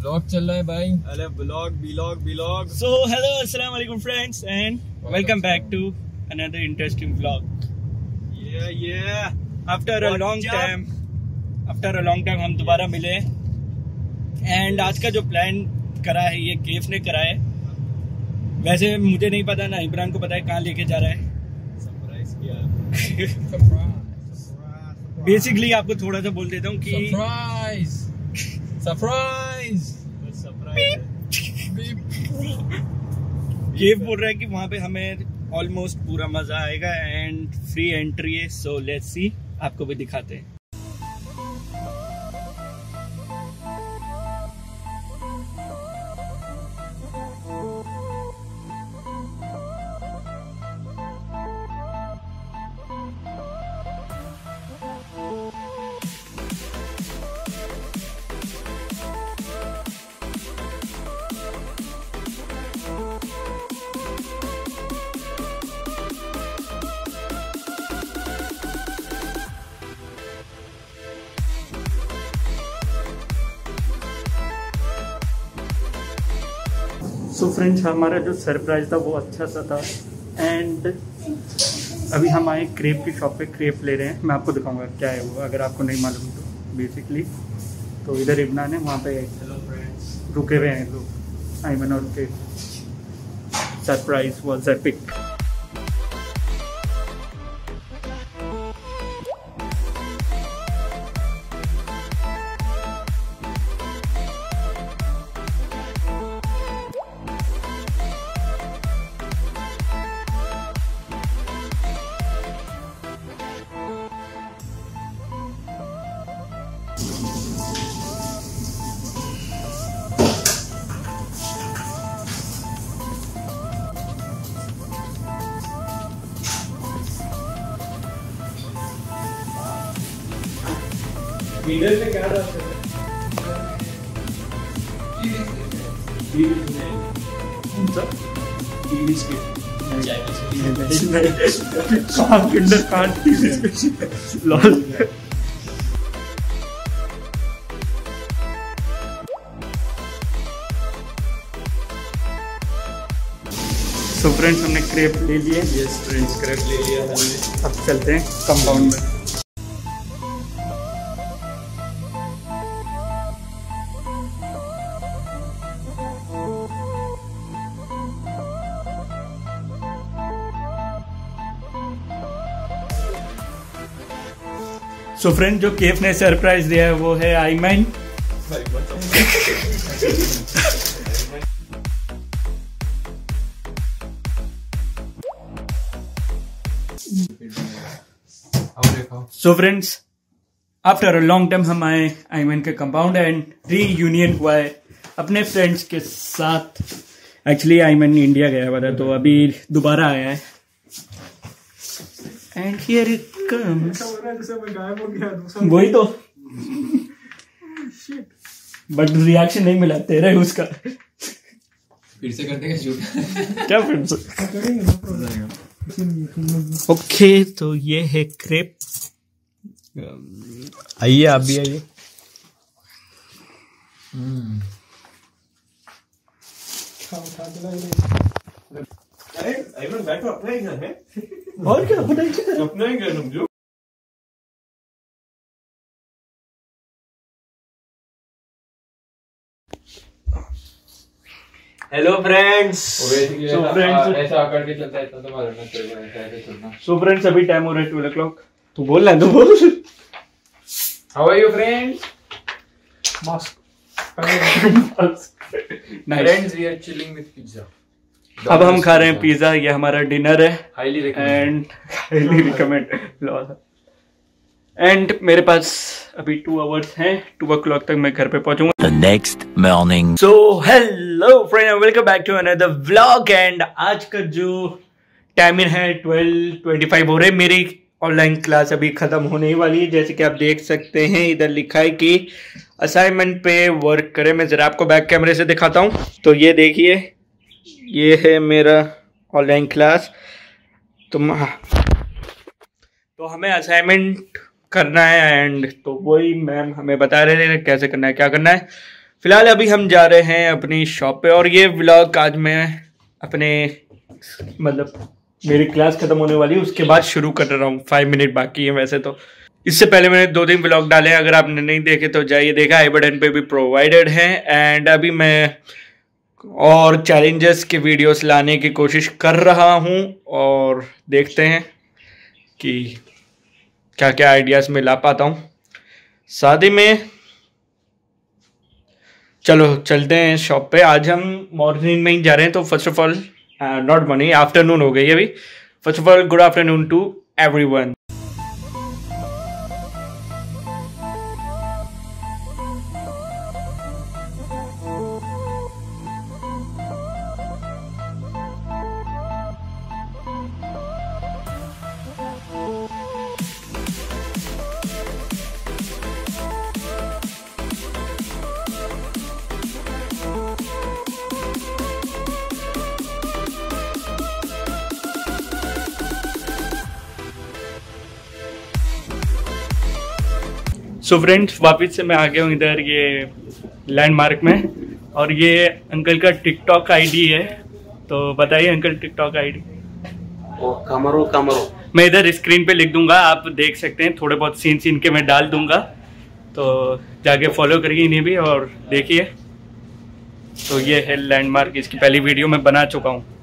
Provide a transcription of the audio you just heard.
Blog चल रहा है भाई। अरे blog. So hello, assalamu alaikum friends and welcome back to another interesting vlog. Yeah. After a long time हम दोबारा मिले एंड आज का जो प्लान करा है ये केफ ने करा है। वैसे मुझे नहीं पता ना इमरान को पता है कहाँ लेके जा रहा है। सरप्राइज किया। बेसिकली आपको थोड़ा सा बोल देता हूँ कि सरप्राइज केफ बोल रहा है कि वहाँ पे हमें ऑलमोस्ट पूरा मजा आएगा एंड फ्री एंट्री है। सो लेट्स सी, आपको भी दिखाते हैं। सो फ्रेंड्स, हमारा जो सरप्राइज था वो अच्छा सा था एंड अभी हम आए क्रेप की शॉप पे क्रेप ले रहे हैं। मैं आपको दिखाऊंगा क्या है वो, अगर आपको नहीं मालूम तो। बेसिकली तो इधर इब्ना ने वहाँ पे रुके हुए हैं लोग, आईमन और के। Surprise was epic. मीडल में क्या डालते हैं? सो फ्रेंड्स, हमने क्रेप ले लिए। यस फ्रेंड्स, क्रेप ले लिया हमने। अब चलते हैं कंपाउंड में। सो फ्रेंड, जो केफ ने सरप्राइज दिया है वो है Aiman. So friends, after a long time हम आए आईमन के कंपाउंड एंड रीयूनियन हुआ है अपने फ्रेंड्स के साथ। एक्चुअली आईमन इंडिया गया हुआ था तो अभी दोबारा आया है एंड हियर इट कम्स। वही तो, बट रिएक्शन नहीं मिला तेरा ही उसका। फिर से करते हैं शूट। क्या फिर से? ओके, तो ये है क्रेप। आइए, आप भी आइए। बैठो, अपना ही घर है। और क्या अपना ही घर समझो। Hello friends. ऐसा आकर के चलता है तो मालूम है तेरे को, ऐसे चलना। सो फ्रेंड्स, अभी टाइम हो रहा है 12 o'clock। तू बोल ना, तू बोल। How are you friends? Friends, we are chilling with pizza. अब हम खा रहे हैं पिज्जा। ये हमारा डिनर है हाईली रिकमेंड। एंड मेरे पास अभी 2 hours हैं। 2 o'clock तक मैं घर पे पहुंचूंगा। The next morning. So hello friend, welcome back to another vlog and आज का जो टाइमिंग है 12:25 हो रहे। मेरी ऑनलाइन क्लास अभी खत्म होने ही वाली है। जैसे कि आप देख सकते हैं, इधर लिखा है कि असाइनमेंट पे वर्क करें। मैं जरा आपको बैक कैमरे से दिखाता हूँ। तो ये देखिए, ये है मेरा ऑनलाइन क्लास। तो हमें असाइनमेंट करना है एंड तो वही मैम हमें बता रहे थे कैसे करना है, क्या करना है। फिलहाल अभी हम जा रहे हैं अपनी शॉप पे, और ये व्लॉग आज मैं अपने मतलब मेरी क्लास खत्म होने वाली है उसके बाद शुरू कर रहा हूँ। 5 मिनट बाकी है वैसे तो। इससे पहले मैंने 2 दिन व्लॉग डाले हैं, अगर आपने नहीं देखे तो जाइए देखा, आई बटन पे भी प्रोवाइडेड है। एंड अभी मैं और चैलेंजेस के वीडियोस लाने की कोशिश कर रहा हूँ, और देखते हैं कि क्या क्या आइडियाज़ मैं ला पाता हूँ शादी में। चलो चलते हैं शॉप पे। आज हम मॉर्निंग में ही जा रहे हैं, तो first of all not morning, afternoon हो गई अभी। First of all good afternoon to everyone. So friends, वापस से मैं आ गया हूँ इधर ये लैंडमार्क में, और ये अंकल का टिकटॉक आईडी है। तो बताइए अंकल, टिकटॉक आईडी। कमरो मैं इधर स्क्रीन पे लिख दूंगा, आप देख सकते हैं, थोड़े बहुत सीन के मैं डाल दूंगा, तो जाके फॉलो करिए इन्हें भी और देखिए। तो ये है लैंडमार्क, इसकी पहली वीडियो मैं बना चुका हूँ।